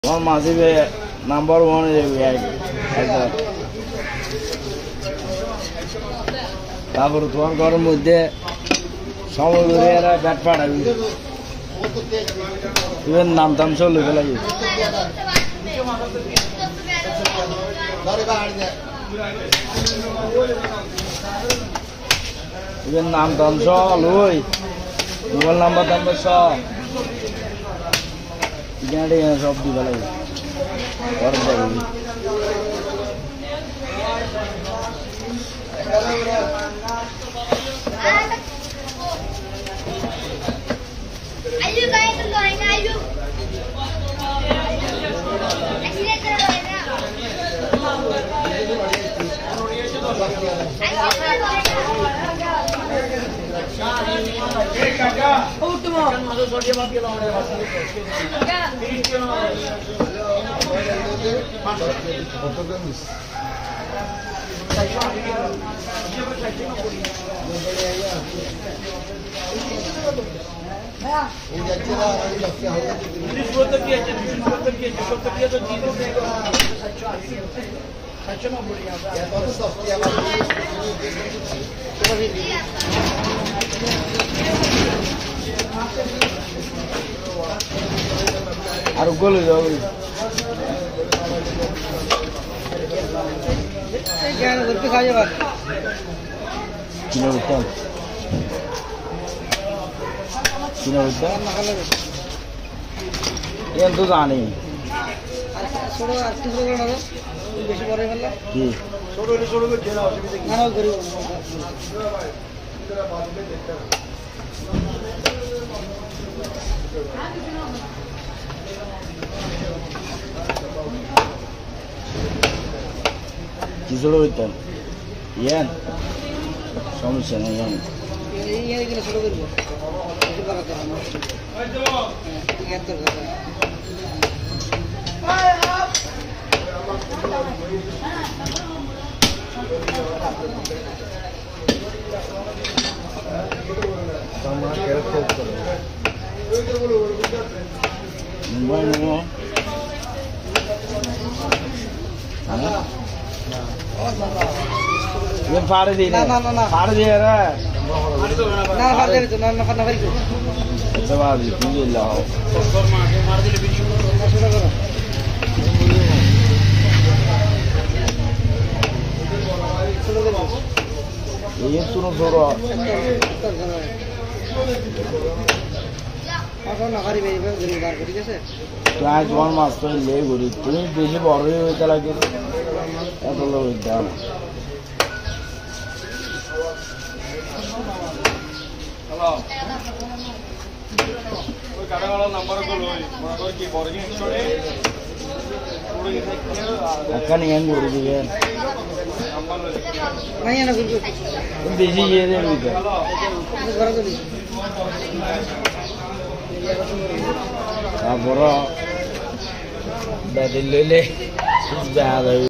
আমার মাঝিবে নাম্বার 1 একদম। তারপর তোমার ঘরের মধ্যে সময় করে এরা ব্যাট পাঠাবি ইভেন নাম টাম সব লিখে লাগি ইভেন নাম টাম সব লই মোবাইল নাম্বার টাম্বার সব সব দিবা লাগবে ঘরে যাবি Ayo guys, loin ayo. আর গোলে যাও তো জানি বেশি বড় ফেললে কি ছোট হইতেন ইয়ান সমস্যা নেই এইগুলো ছোট করবো পাড়ে দিই না পাড়ে দিয়ে রে না ফাড়ে তো না ফাড়ে তো আচ্ছা ভাবি তুমি লাও ছোট করো ছোট করো এই তুনো ধরো এখন নাকারি বেরিয়ে ঘুরে বার ঠিক আছে প্রায় তোমার মাছ তো লে ঘুরি তুমি বেশি বড় হইতে লাগে এত লোক দাম এখানে হেন করে দিবেন नहीं ना बिल्कुल বেশি ইয়ে দেবে घरा तो नहीं তারপর দাদি লইলে